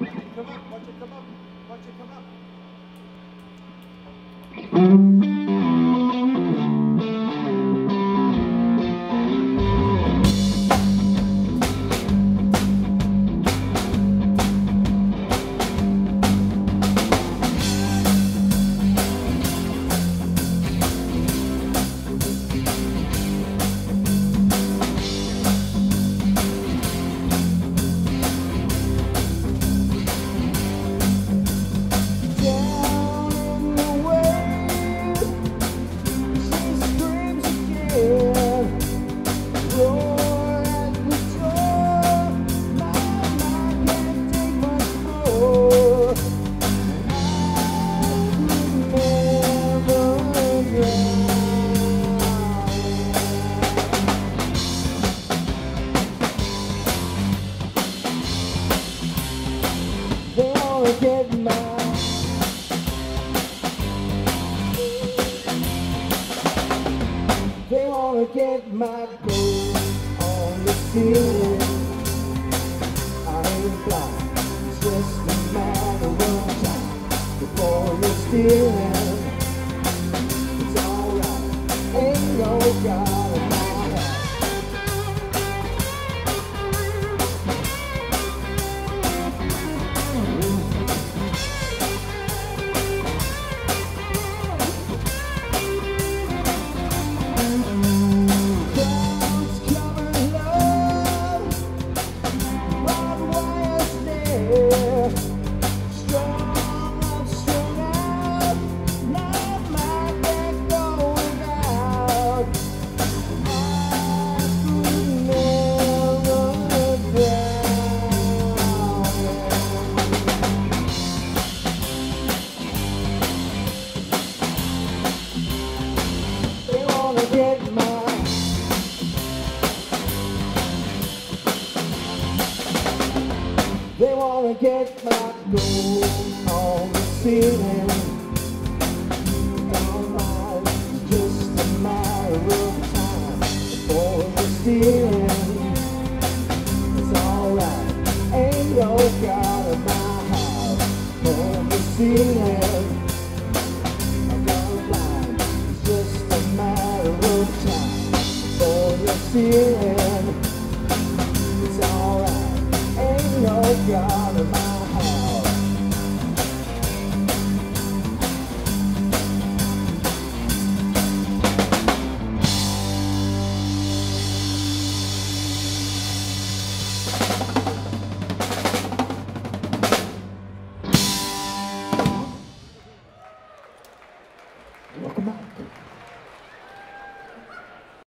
Come up, watch it come up, watch it come up. They wanna get my gold on the ceiling. I ain't blind, it's just a matter of time before you're stealing. It's alright, ain't no God in my heart. They wanna get my gold on the ceiling. Don't mind, it's just a matter of time before you're stealing. It's alright, ain't no God in my house on the ceiling. Don't mind, it's just a matter of time before you're stealing. It's alright, ain't no God in my house. Welcome back.